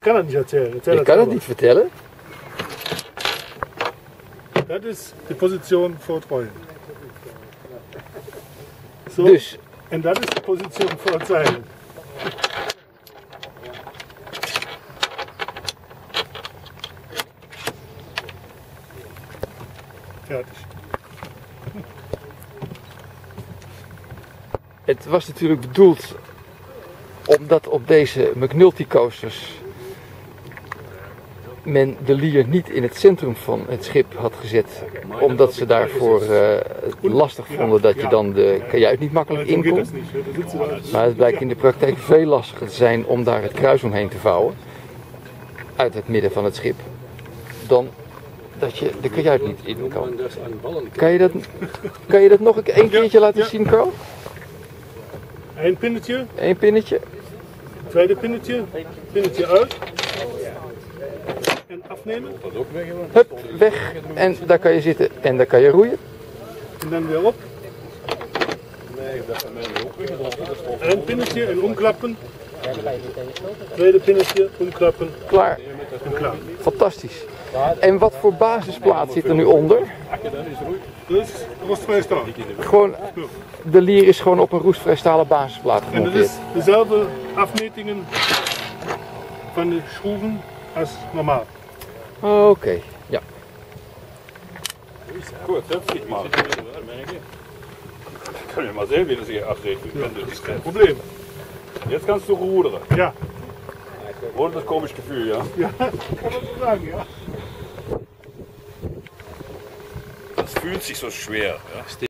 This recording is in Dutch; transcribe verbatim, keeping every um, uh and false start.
kan het niet erzählen. Erzähl Ik kan het niet vertellen. Dat is de position voor het rollen. Zo. Dus, En dat is de position voor het zeilen. Fertig. het was natuurlijk bedoeld omdat op deze McNulty coasters men de lier niet in het centrum van het schip had gezet, omdat ze daarvoor uh, lastig vonden dat je dan de kajuit niet makkelijk in kon. Maar het blijkt in de praktijk veel lastiger te zijn om daar het kruis omheen te vouwen, uit het midden van het schip, dan dat je de kajuit niet in kan. Kan je dat, kan je dat nog een, een keertje laten zien, Carl? Eén pinnetje. Eén pinnetje. Tweede pinnetje. Pinnetje uit. En afnemen. Hup, weg. En daar kan je zitten en daar kan je roeien. En dan weer op. Eén pinnetje en omklappen. Tweede pinnetje, omklappen. Klaar. En klaar. Fantastisch. En wat voor basisplaat zit er nu onder? Dus rostvrij staal. Gewoon, de lier is gewoon op een roestvrij stalen basisplaat En dat gemonteerd. is dezelfde afmetingen van de schroeven als normaal. Oké, okay, ja. Gut, setz dich mal. Ich kann ja mal sehen, wie das hier abgeht. Das ist kein Problem. Jetzt kannst du rudern. Ja. Ohne das komische Gefühl, ja? Ja, kann man so sagen, ja. Das fühlt sich so schwer. Ja?